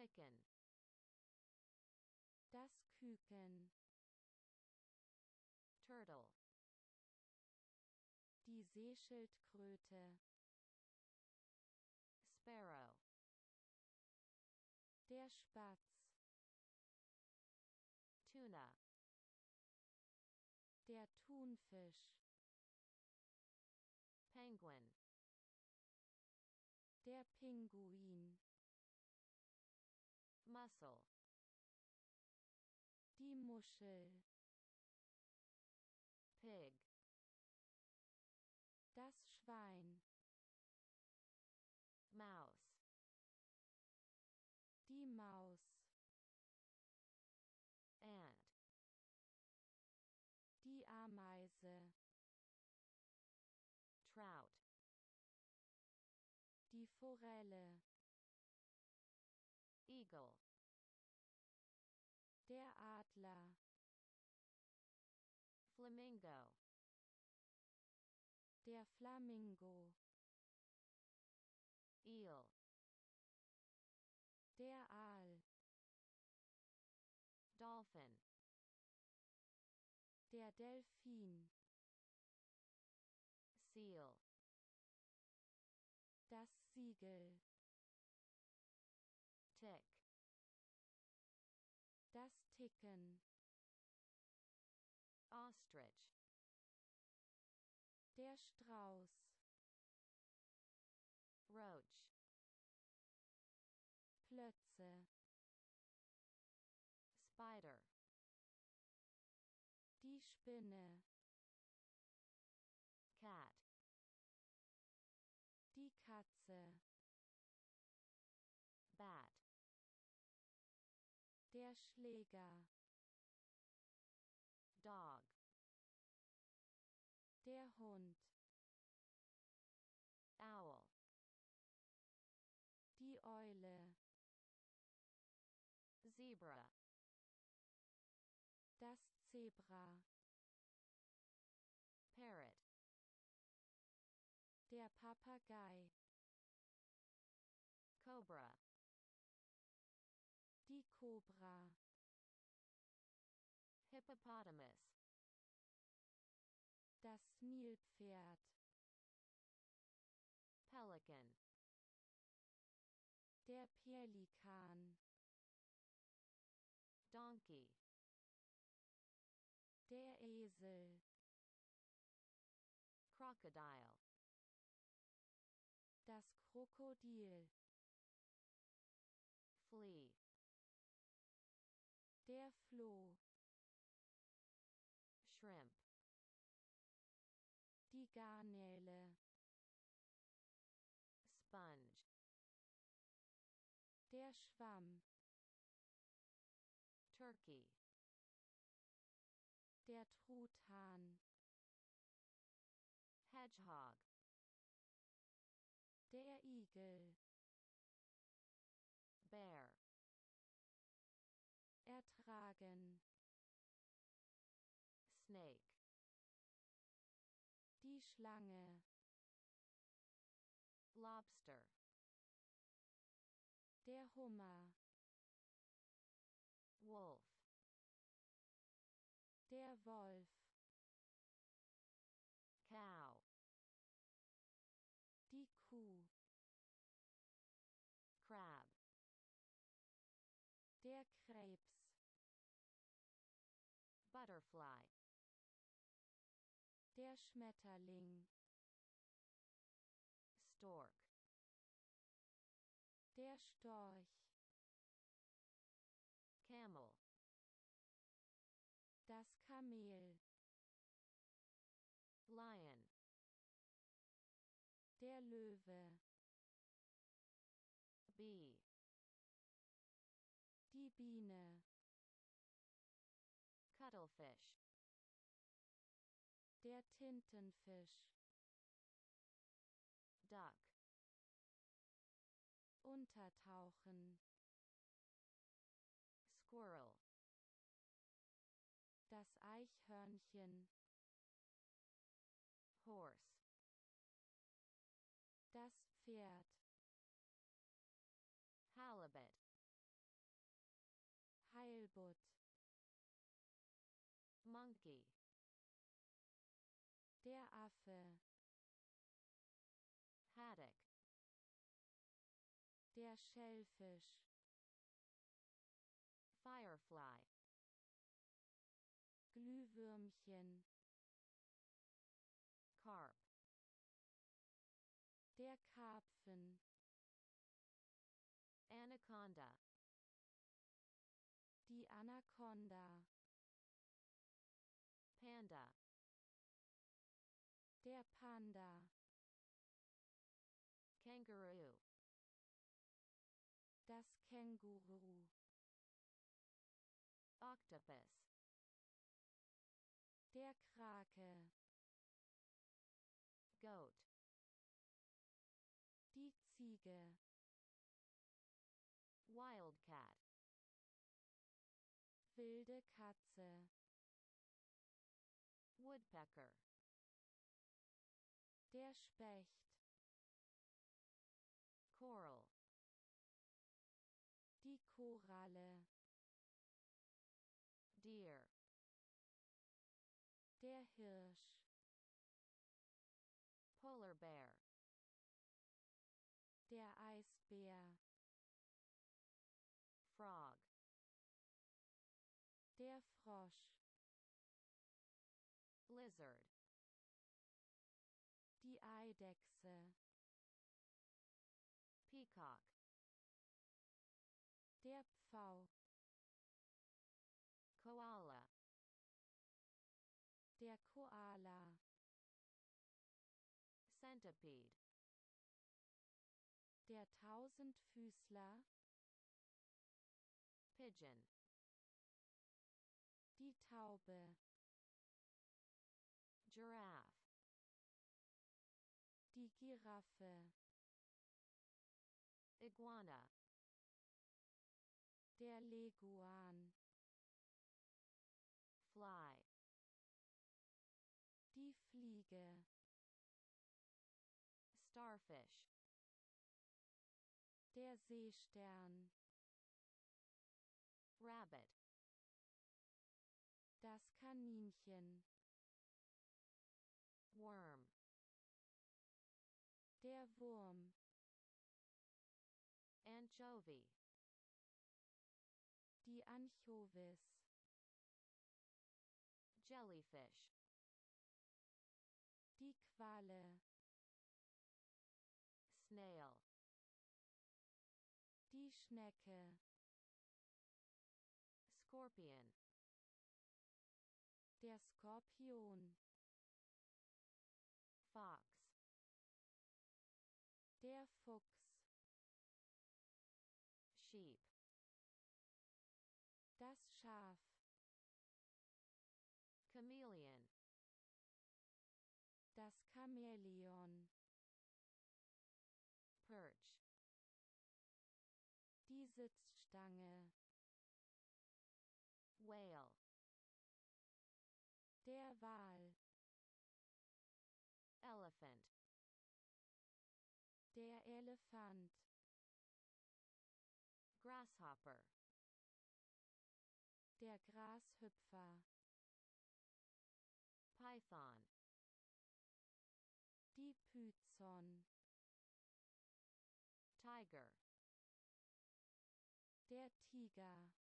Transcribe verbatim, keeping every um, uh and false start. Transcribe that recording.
Chicken. Das Küken. Turtle. Die Seeschildkröte. Sparrow. Der Spatz. Tuna. Der Thunfisch. Penguin. Der Pinguin. Mussel. Die Muschel. Pig. Das Schwein. Mouse. Die Maus. Ant. Die Ameise. Trout. Die Forelle. Eagle. Der Adler. Flamingo. Der Flamingo. Eel. Der Aal. Dolphin. Der Delfin. Seal. Das Siegel. Tick. Das Ticken. Ostrich. Der Strauß. Roach. Plötze. Spider. Die Spinne. Cat. Die Katze. Bat. Der Schläger. Dog. Der Hund. Owl. Die Eule. Zebra. Das Zebra. Parrot. Der Papagei. Cobra. Die Kobra. Hippopotamus. Das Nilpferd. Pelican. Der Pelikan. Donkey. Der Esel. Crocodile. Das Krokodil. Flea. Der Floh. Shrimp. Die Garnele. Sponge. Der Schwamm. Turkey. Der Truthahn. Hedgehog. Der Igel. Bear. Ertragen. Snake. Die Schlange. Lobster. Der Hummer. Wolf. Der Wolf. Cow. Die Kuh. Crab. Der Krebs. Butterfly. Der Schmetterling. Stork. Der Storch. Camel. Das Kamel. Lion. Der Löwe. Bee. Die Biene. Cuttlefish. Der Tintenfisch. Duck. Untertauchen. Squirrel. Das Eichhörnchen. Horse. Das Pferd. Halibut. Sput. Monkey. Der Affe. Haddock. Der Schellfisch. Firefly. Glühwürmchen. Carp. Der Karpfen. Anaconda. Die Anaconda. Panda. Der Panda. Kangaroo. Das Känguru. Octopus. Der Krake. Goat. Die Ziege. Wildcat. Wilde Katze. Woodpecker. Der Specht. Coral. Die Koralle. Deer. Der Hirsch. Polar bear. Der Eisbär. Frog. Der Frosch. Lizard. Die Eidechse. Peacock. Der Pfau. Koala. Der Koala. Centipede. Der Tausendfüßler. Pigeon. Die Taube. Giraffe. Die Giraffe. Iguana. Der Leguan. Fly. Die Fliege. Starfish. Der Seestern. Rabbit. Das Kaninchen. Worm. Der Wurm. Anchovy. Die Anchovis. Jellyfish. Die Qualle. Snail. Die Schnecke. Scorpion. Der Skorpion. Fox. Der Fuchs. Sheep. Das Schaf. Chameleon. Das Chamäleon. Perch. Die Sitzstange. Whale. Der Wal. Elephant. Der Elefant. Grasshopper. Der Grashüpfer. Python. Die Python. Tiger. Der Tiger.